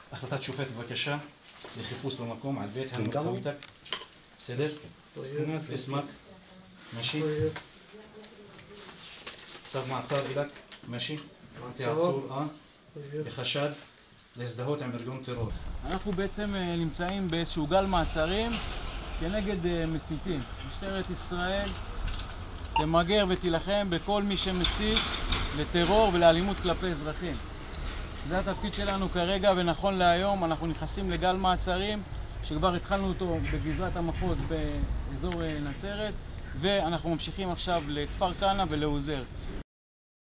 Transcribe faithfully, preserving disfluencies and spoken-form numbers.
החלטת שופט בבקשה לחיפוש במקום על בית המתחביתק. בסדר? اسمك ماشي צו מעצר אילק ماشي תעצור אה בחשד להזדהות עם ארגון טרור. אנחנו בעצם נמצאים באיזשהו גל מעצרים כנגד מסיתים. משטרת ישראל תמגר ותילחם בכל מי שמסית לטרור ולאלימות כלפי אזרחים. זה התפקיד שלנו כרגע, ונכון להיום אנחנו נכנסים לגל מעצרים שכבר התחלנו אותו בגזרת המחוז באזור נצרת, ואנחנו ממשיכים עכשיו לכפר כנא ולעוזר.